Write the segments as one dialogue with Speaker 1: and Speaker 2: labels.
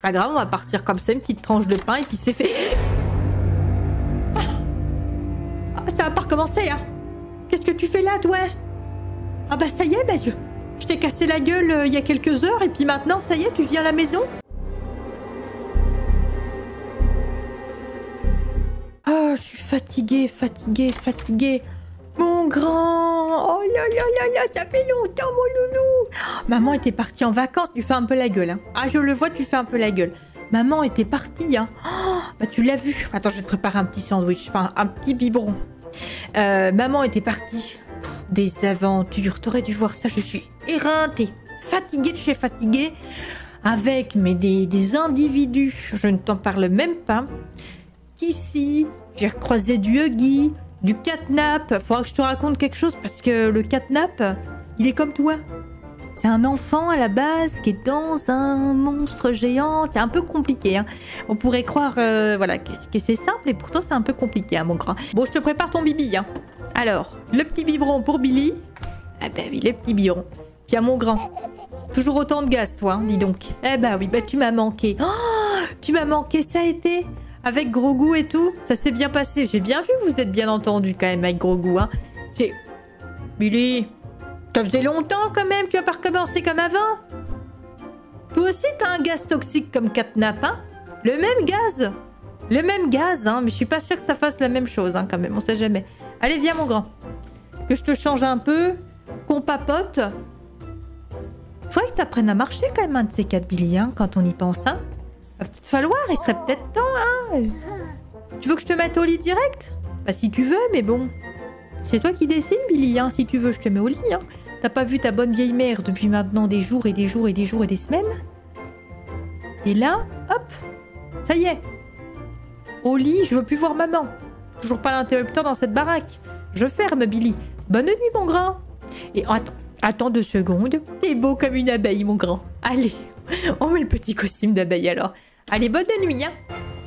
Speaker 1: Pas grave, on va partir comme ça, une petite tranche de pain et puis c'est fait. Ah, ça va pas recommencer, hein. Qu'est-ce que tu fais là, toi? Ah bah ça y est, bah je t'ai cassé la gueule il y a quelques heures et puis maintenant, ça y est, tu viens à la maison? Oh, je suis fatiguée, fatiguée, fatiguée. Mon grand! Oh là là là là, ça fait longtemps, mon loulou! Oh, maman était partie en vacances, tu fais un peu la gueule, hein. Ah, je le vois, tu fais un peu la gueule. Maman était partie, hein. Oh, bah tu l'as vu. Attends, je vais te préparer un petit sandwich, enfin un petit biberon. Maman était partie. Des aventures, t'aurais dû voir ça, je suis éreintée. Fatiguée de chez fatiguée. Avec des individus, je ne t'en parle même pas. Qu'ici, j'ai recroisé du Huggy, du catnap. Faudra que je te raconte quelque chose parce que le catnap, il est comme toi. C'est un enfant à la base qui est dans un monstre géant. C'est un peu compliqué, hein. On pourrait croire voilà, que c'est simple et pourtant c'est un peu compliqué, hein, mon grand. Bon, je te prépare ton bibi, hein. Alors, le petit biberon pour Billy. Ah bah oui, le petit biberon. Tiens, mon grand. Toujours autant de gaz, toi, hein, dis donc. Eh bah oui, bah tu m'as manqué. Oh, tu m'as manqué, ça a été... Avec Grogu et tout, ça s'est bien passé. J'ai bien vu, vous êtes bien entendu quand même avec Grogu, hein. Billy, ça faisait longtemps quand même, tu vas pas recommencer comme avant. Toi aussi, t'as un gaz toxique comme catnap, hein. Le même gaz. Le même gaz, hein. Mais je suis pas sûre que ça fasse la même chose, hein, quand même. On sait jamais. Allez, viens, mon grand. Que je te change un peu. Qu'on papote. Faudrait que t'apprennes à marcher quand même, un de ces quatre, Billy, hein, quand on y pense, hein. Va peut-être falloir, il serait peut-être temps, hein. Tu veux que je te mette au lit direct? Bah si tu veux, mais bon. C'est toi qui décides, Billy, hein. Si tu veux, je te mets au lit, hein. T'as pas vu ta bonne vieille mère depuis maintenant des jours et des jours et des jours et des semaines? Et là, hop, ça y est. Au lit, je veux plus voir maman. Toujours pas l'interrupteur dans cette baraque. Je ferme, Billy. Bonne nuit, mon grand. Et attends 2 secondes. T'es beau comme une abeille, mon grand. Allez, on met le petit costume d'abeille alors. Allez, bonne nuit, hein.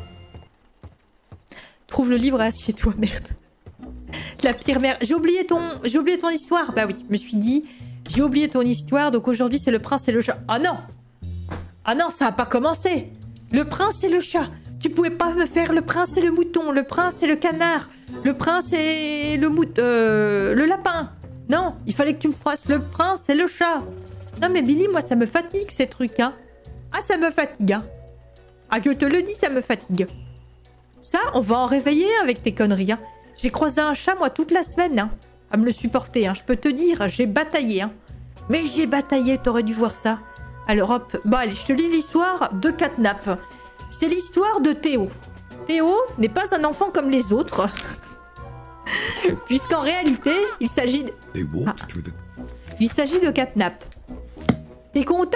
Speaker 1: Trouve le livre, assieds-toi, merde. La pire merde. J'ai oublié ton histoire. Bah oui, je me suis dit, j'ai oublié ton histoire, donc aujourd'hui c'est le prince et le chat. Ah non! Ah non, ça a pas commencé. Le prince et le chat. Tu pouvais pas me faire le prince et le mouton, le prince et le canard, le prince et le lapin. Non, il fallait que tu me fasses le prince et le chat. Non mais Billy, moi ça me fatigue ces trucs, hein. Ah, ça me fatigue, hein. Ah, je te le dis, ça me fatigue. Ça, on va en réveiller avec tes conneries, hein. J'ai croisé un chat, moi, toute la semaine, hein, à me le supporter, hein. Je peux te dire, j'ai bataillé, hein. Mais j'ai bataillé, t'aurais dû voir ça. Alors hop, bon allez, je te lis l'histoire de Catnap. C'est l'histoire de Théo. Théo n'est pas un enfant comme les autres. Puisqu'en réalité, il s'agit de... Il s'agit de Catnap. T'es content?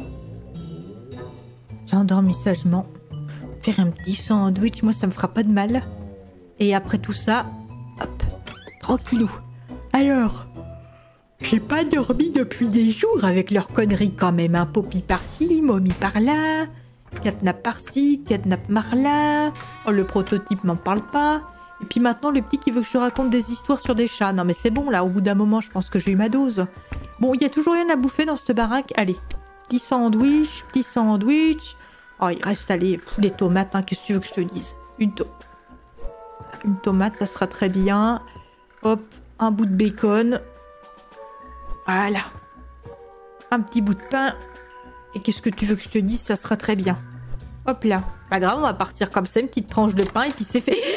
Speaker 1: J'ai endormi sagement. Faire un petit sandwich, moi ça me fera pas de mal. Et après tout ça, hop, tranquillou. Alors, j'ai pas dormi depuis des jours avec leurs conneries quand même. Un Poppy par-ci, Mommy par-là, Catnap par-ci, Catnap par-là. Oh, le prototype m'en parle pas. Et puis maintenant, le petit qui veut que je te raconte des histoires sur des chats. Non mais c'est bon là, au bout d'un moment, je pense que j'ai eu ma dose. Bon, il y a toujours rien à bouffer dans cette baraque. Allez, petit sandwich, petit sandwich. Oh, il reste, allez, les tomates, hein. Qu'est-ce que tu veux que je te dise? Une tomate, ça sera très bien. Hop, un bout de bacon. Voilà. Un petit bout de pain. Et qu'est-ce que tu veux que je te dise? Ça sera très bien. Hop là. Pas grave, on va partir comme ça, une petite tranche de pain et puis c'est fait.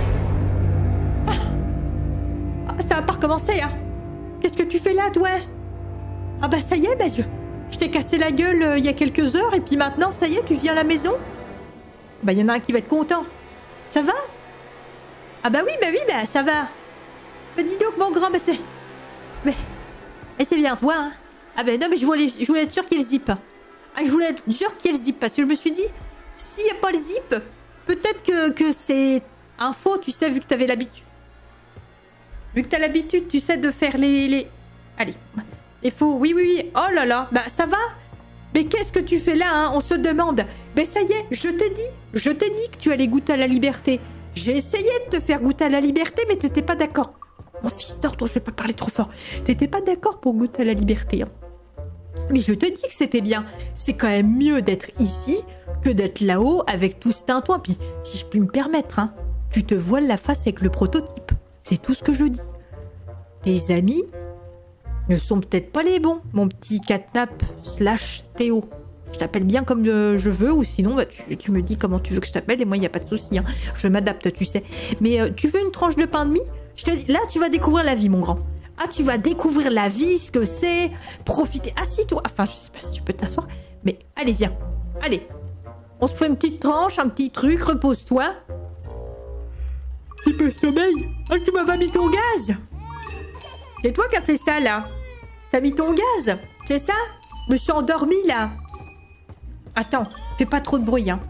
Speaker 1: Ah, ça va pas recommencer, hein. Qu'est-ce que tu fais là, toi? Ah bah ça y est, bah je t'ai cassé la gueule il y a quelques heures et puis maintenant, ça y est, tu viens à la maison? Bah, il y en a un qui va être content. Ça va? Ah bah oui, bah ça va. Bah dis donc, mon grand, bah c'est... Mais... Et c'est bien toi, hein. Ah bah non, mais je voulais être sûr qu'il y ait le zip. Ah, je voulais être sûr qu'il y ait le zip, parce que je me suis dit, s'il n'y a pas le zip, peut-être que c'est un faux, tu sais, vu que t'avais l'habitude. Vu que t'as l'habitude, tu sais, de faire les... Allez, les faux, oui. Oh là là, bah ça va? Mais qu'est-ce que tu fais là, hein? On se demande. Mais ça y est, je t'ai dit que tu allais goûter à la liberté. J'ai essayé de te faire goûter à la liberté, mais t'étais pas d'accord. Mon fils d'ordre, je vais pas parler trop fort. T'étais pas d'accord pour goûter à la liberté, hein. Mais je te dis que c'était bien. C'est quand même mieux d'être ici que d'être là-haut avec tout ce tintouin. Puis, si je puis me permettre, hein, tu te voiles la face avec le prototype. C'est tout ce que je dis. Tes amis ne sont peut-être pas les bons, mon petit Catnap / Théo. Je t'appelle bien comme je veux, ou sinon bah, tu me dis comment tu veux que je t'appelle, et moi il n'y a pas de souci, hein. Je m'adapte, tu sais. Mais tu veux une tranche de pain de mie? Je te dis, là tu vas découvrir la vie, mon grand. Ah, tu vas découvrir la vie, ce que c'est, profiter. Assis-toi. Enfin, je sais pas si tu peux t'asseoir, mais allez, viens. Allez. On se fait une petite tranche, un petit truc, repose-toi. Petit peu de sommeil. Oh, tu m'as pas mis ton gaz. C'est toi qui as fait ça, là. T'as mis ton gaz, c'est ça? Je me suis endormi, là. Attends, fais pas trop de bruit, hein.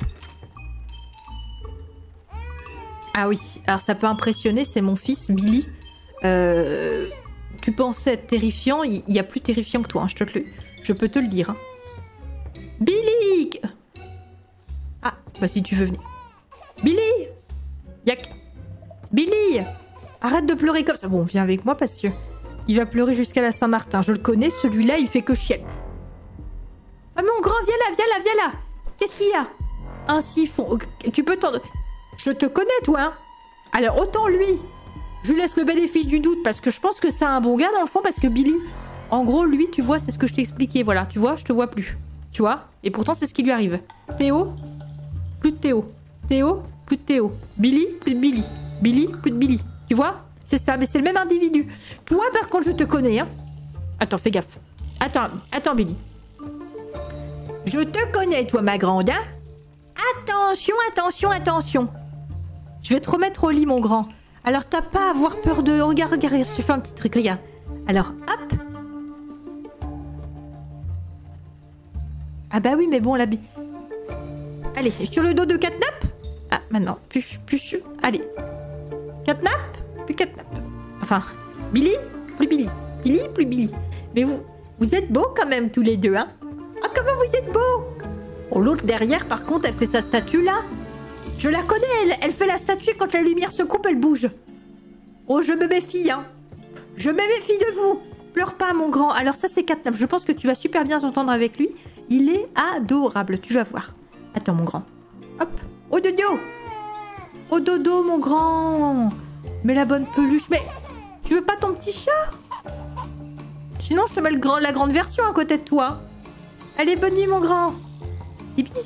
Speaker 1: Ah oui, alors ça peut impressionner, c'est mon fils, Billy. Tu pensais être terrifiant, il y a plus terrifiant que toi, hein, je peux te le dire. Hein. Billy! Ah, bah si tu veux venir. Billy! Billy! Arrête de pleurer comme ça. Bon, viens avec moi parce que il va pleurer jusqu'à la Saint-Martin. Je le connais, celui-là, il fait que chier. Ah mon grand, viens là, viens là, viens là. Qu'est-ce qu'il y a? Un siphon. Tu peux t'en... Je te connais, toi, hein. Alors, autant lui, je lui laisse le bénéfice du doute parce que je pense que c'est un bon gars dans le fond, parce que Billy, en gros, lui, tu vois, c'est ce que je t'ai expliqué. Voilà, tu vois, je te vois plus. Tu vois? Et pourtant, c'est ce qui lui arrive. Théo, plus de Théo. Théo, plus de Théo. Billy, plus de Billy. Billy, plus de Billy. Tu vois? C'est ça, mais c'est le même individu. Toi, par contre, je te connais, hein. Attends, fais gaffe. Attends, Billy. Je te connais, toi, ma grande, hein. Attention, attention, attention. Je vais te remettre au lit, mon grand. Alors, t'as pas à avoir peur de... Regarde, je te fais un petit truc, regarde. Alors, hop. Ah bah oui, mais bon, la... Allez, sur le dos de Catnap. Ah, maintenant, plus... Allez. Catnap, plus Catnap. Enfin, Billy, plus Billy. Billy, plus Billy. Mais vous êtes beaux quand même, tous les deux, hein. Ah, comment vous êtes beaux. Oh, l'autre derrière, par contre, elle fait sa statue, là. Je la connais, elle fait la statue et quand la lumière se coupe, elle bouge. Oh, je me méfie, hein. Je me méfie de vous. Pleure pas, mon grand. Alors ça, c'est Catnap. Je pense que tu vas super bien t'entendre avec lui. Il est adorable, tu vas voir. Attends, mon grand. Hop, au dodo. Au dodo, mon grand. Mais la bonne peluche. Mais tu veux pas ton petit chat? Sinon, je te mets la grande version à côté de toi. Allez, bonne nuit, mon grand. Des bisous.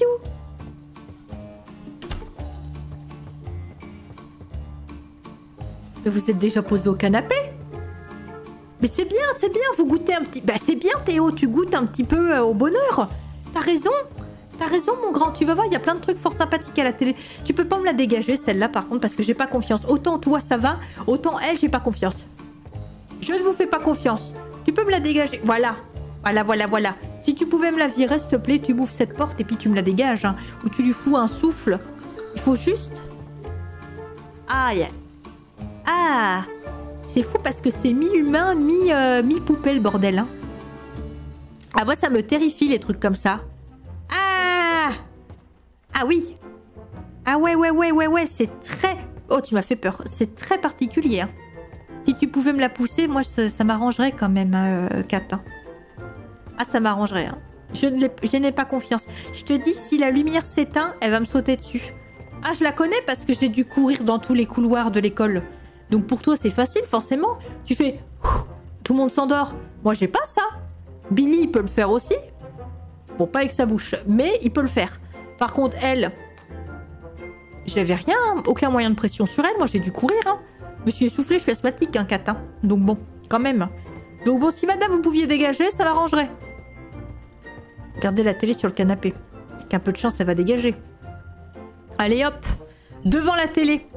Speaker 1: Mais vous êtes déjà posé au canapé? Mais c'est bien, vous goûtez un petit... Bah c'est bien, Théo, tu goûtes un petit peu au bonheur. T'as raison, mon grand. Tu vas voir, il y a plein de trucs fort sympathiques à la télé. Tu peux pas me la dégager, celle-là, par contre, parce que j'ai pas confiance. Autant toi, ça va, autant elle, j'ai pas confiance. Je ne vous fais pas confiance. Tu peux me la dégager. Voilà. Voilà. Si tu pouvais me la virer, s'il te plaît, tu m'ouvres cette porte et puis tu me la dégages. Hein, ou tu lui fous un souffle. Il faut juste... Aïe. Ah, c'est fou parce que c'est mi-humain, mi-poupée, le bordel. Hein. Ah, moi, ça me terrifie, les trucs comme ça. Ah oui. Ah ouais, c'est très... Oh, tu m'as fait peur. C'est très particulier. Hein. Si tu pouvais me la pousser, moi, ça m'arrangerait quand même, Kat. Hein. Ah, ça m'arrangerait. Hein. Je n'ai pas confiance. Je te dis, si la lumière s'éteint, elle va me sauter dessus. Ah, je la connais parce que j'ai dû courir dans tous les couloirs de l'école. Donc pour toi, c'est facile, forcément. Tu fais... Tout le monde s'endort. Moi, j'ai pas ça. Billy, il peut le faire aussi. Bon, pas avec sa bouche, mais il peut le faire. Par contre, elle... J'avais rien, aucun moyen de pression sur elle. Moi, j'ai dû courir. Hein. Je me suis essoufflée, je suis asthmatique, hein, Kat. Hein. Donc bon, quand même. Donc bon, si madame, vous pouviez dégager, ça m'arrangerait. Regardez la télé sur le canapé. Avec un peu de chance, ça va dégager. Allez, hop. Devant la télé.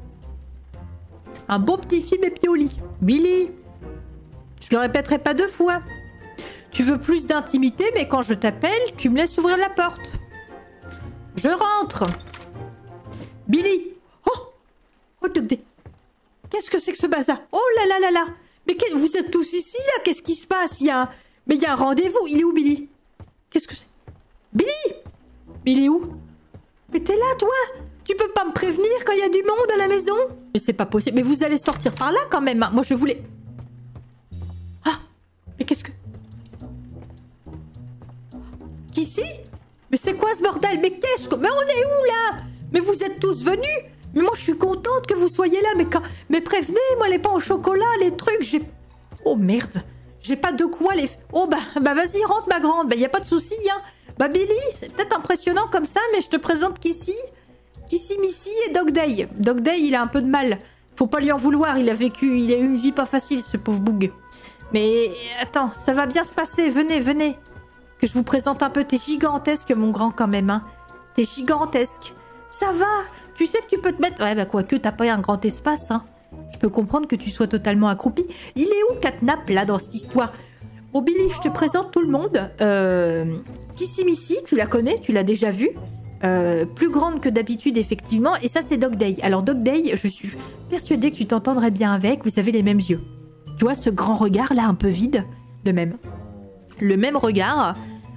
Speaker 1: Un beau petit film et puis au lit. Billy, je le répéterai pas 2 fois. Tu veux plus d'intimité, mais quand je t'appelle, tu me laisses ouvrir la porte. Je rentre. Billy. Oh, qu'est-ce que c'est que ce bazar? Oh là. Mais vous êtes tous ici, là? Qu'est-ce qui se passe? Mais il y a un rendez-vous. Il est où, Billy? Qu'est-ce que c'est? Billy? Billy où? Mais t'es là, toi? Tu peux pas me prévenir quand il y a du monde à la maison? Mais c'est pas possible. Mais vous allez sortir par là quand même. Hein. Moi, je voulais... Ah! Mais qu'est-ce que... Qu'ici? Mais c'est quoi quoi ce bordel? Mais qu'est-ce que... Mais on est où là? Mais vous êtes tous venus? Mais moi je suis contente que vous soyez là, mais prévenez-moi les pains au chocolat, les trucs, j'ai... Oh merde, j'ai pas de quoi les... Oh bah vas-y, rentre ma grande, bah y a pas de souci, hein. Bah Billy, c'est peut-être impressionnant comme ça, mais je te présente Kissy, Missy et Dog Day. Dog Day, il a un peu de mal. Faut pas lui en vouloir, il a eu une vie pas facile, ce pauvre boug. Mais attends, ça va bien se passer, venez. Que je vous présente un peu, t'es gigantesque mon grand quand même, hein. T'es gigantesque. Ça va, tu sais que tu peux te mettre... Ouais, bah quoique, t'as pas un grand espace, hein. Je peux comprendre que tu sois totalement accroupi. Il est où Catnap, là, dans cette histoire? Bon, Billy, je te présente tout le monde. Kissy Missy, tu la connais, tu l'as déjà vue. Plus grande que d'habitude, effectivement. Et ça, c'est Dog Day. Alors, Dog Day, je suis persuadée que tu t'entendrais bien avec. Vous avez les mêmes yeux. Tu vois, ce grand regard, là, un peu vide. Le même regard.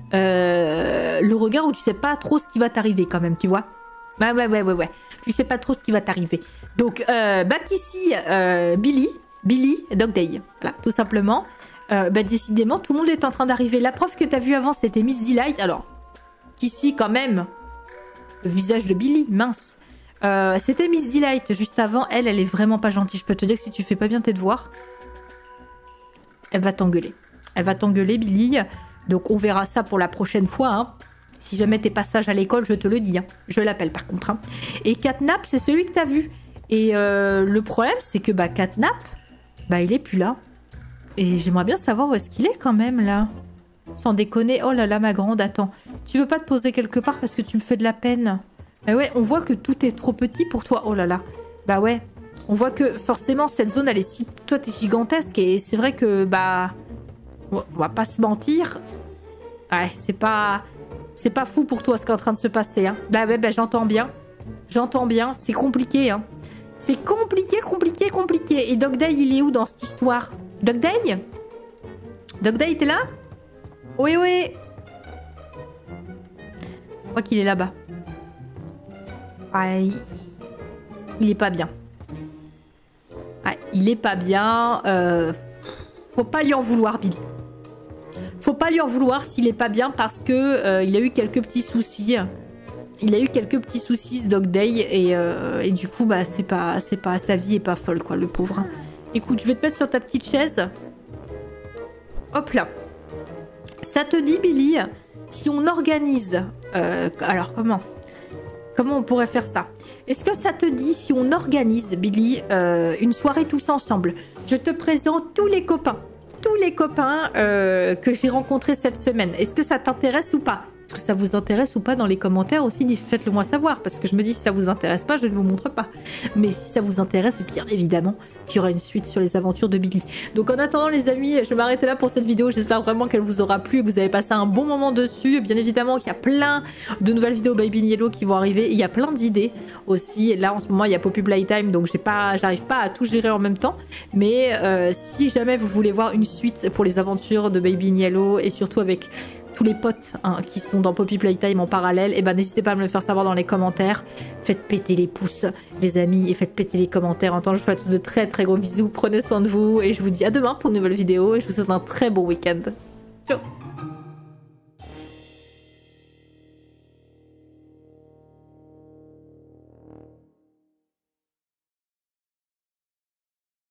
Speaker 1: Le regard où tu sais pas trop ce qui va t'arriver, quand même, tu vois. Ouais. Tu sais pas trop ce qui va t'arriver. Donc, Kissy, Billy, Dog Day. Voilà, tout simplement. Décidément, tout le monde est en train d'arriver. La prof que t'as vue avant, c'était Miss Delight. Alors, Kissy, quand même, le visage de Billy, mince. C'était Miss Delight juste avant. Elle est vraiment pas gentille. Je peux te dire que si tu fais pas bien tes devoirs, elle va t'engueuler. Elle va t'engueuler, Billy. Donc, on verra ça pour la prochaine fois, hein. Si jamais t'es pas sage à l'école, je te le dis. Hein. Je l'appelle par contre. Hein. Et Catnap, c'est celui que t'as vu. Et le problème, c'est que Catnap, il est plus là. Et j'aimerais bien savoir où est-ce qu'il est quand même, là. Sans déconner. Oh là là, ma grande, attends. Tu veux pas te poser quelque part parce que tu me fais de la peine? Bah ouais, on voit que tout est trop petit pour toi. Oh là là. Bah ouais. On voit que forcément, cette zone, elle est si... Toi, t'es gigantesque. Et c'est vrai que, on va pas se mentir. Ouais, c'est pas fou pour toi ce qui est en train de se passer. Hein. J'entends bien. J'entends bien. C'est compliqué. Hein. C'est compliqué. Et Dog Day, il est où dans cette histoire? Dog Day? Dog Day, t'es là? Oui. Je crois qu'il est là-bas. Ouais, il est pas bien. Ouais, il est pas bien. Faut pas lui en vouloir, Billy. Faut pas lui en vouloir s'il est pas bien parce que il a eu quelques petits soucis. Il a eu quelques petits soucis ce Dog Day et du coup c'est pas sa vie est pas folle quoi le pauvre. Écoute, je vais te mettre sur ta petite chaise. Hop là. Ça te dit Billy, si on organise alors comment on pourrait faire ça? Est-ce que ça te dit si on organise Billy une soirée tous ensemble? Je te présente tous les copains que j'ai rencontrés cette semaine. Est-ce que ça t'intéresse ou pas? Est-ce que ça vous intéresse ou pas dans les commentaires aussi? Faites-le moi savoir, parce que je me dis si ça vous intéresse pas, je ne vous montre pas. Mais si ça vous intéresse, bien évidemment qu'il y aura une suite sur les aventures de Billy. Donc en attendant les amis, je vais m'arrêter là pour cette vidéo. J'espère vraiment qu'elle vous aura plu et que vous avez passé un bon moment dessus. Bien évidemment qu'il y a plein de nouvelles vidéos Baby Yellow qui vont arriver. Il y a plein d'idées aussi. Là en ce moment il y a Poppy Playtime, donc j'arrive pas à tout gérer en même temps. Mais si jamais vous voulez voir une suite pour les aventures de Baby Yellow et surtout avec tous les potes qui sont dans Poppy Playtime en parallèle, et n'hésitez pas à me le faire savoir dans les commentaires. Faites péter les pouces les amis et faites péter les commentaires. En temps, je vous fais à tous de très très gros bisous, prenez soin de vous et je vous dis à demain pour une nouvelle vidéo et je vous souhaite un très bon week-end. Ciao.